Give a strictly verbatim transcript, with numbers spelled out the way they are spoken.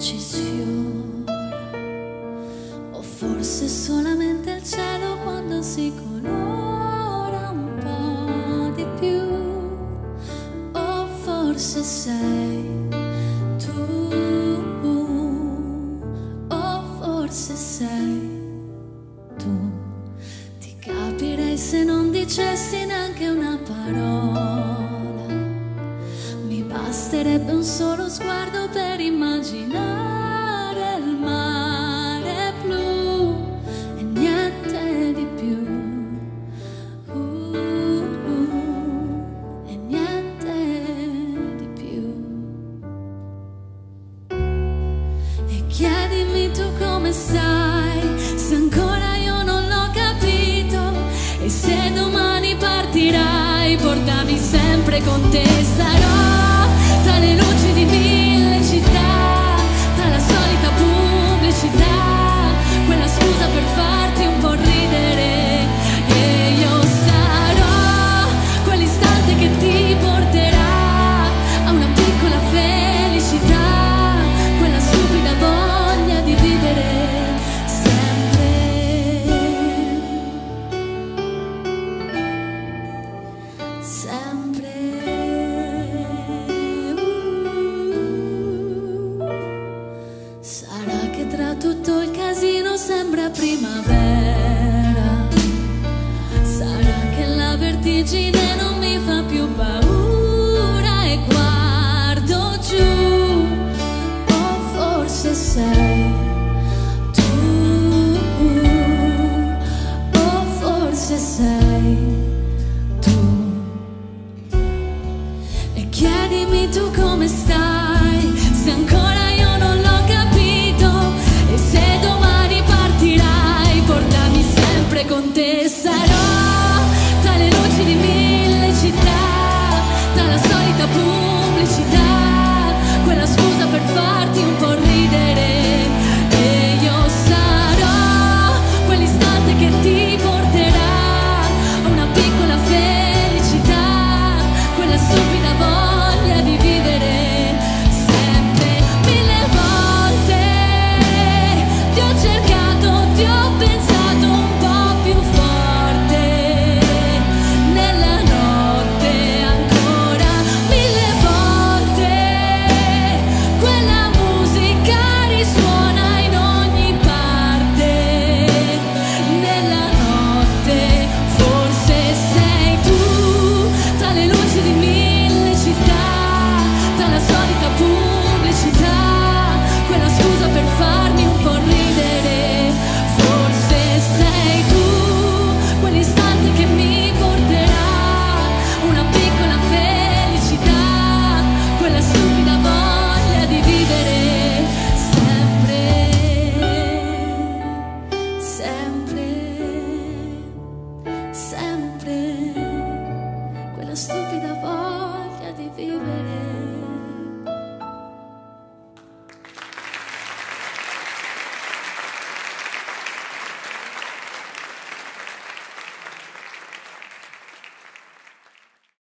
ci sfiora, o forse solamente il cielo quando si colora un po' di più, o forse sei tu, o forse sei tu. Ti capirei se non dicessi neanche una parola, mi basterebbe un solo sguardo per immaginare il mare blu e niente di più, uh, uh, e niente di più. E chiedimi tu come stai, se ancora io non l'ho capito, e se domani partirai, portami sempre con te. Sarò tra le luci di mille città, tra la solita pubblicità, quella scusa per farti un po' ridere, e io sarò quell'istante che ti porterà a una piccola felicità, quella stupida voglia di vivere sempre, sempre. Sarà che tra tutto il casino sembra primavera, sarà che la vertigine non mi fa più paura e guardo giù, o forse sei